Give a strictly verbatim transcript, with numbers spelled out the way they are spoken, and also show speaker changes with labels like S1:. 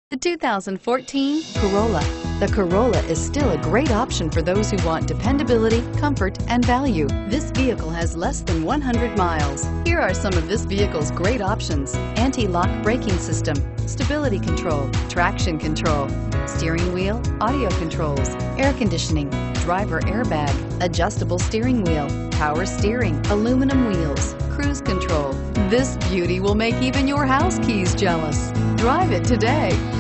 S1: The two thousand fourteen Corolla. The Corolla is still a great option for those who want dependability, comfort, and value. This vehicle has less than one hundred miles. Here are some of this vehicle's great options: anti-lock braking system, stability control, traction control, steering wheel audio controls, air conditioning, driver airbag, adjustable steering wheel, power steering, aluminum wheels, cruise control. This beauty will make even your house keys jealous. Drive it today.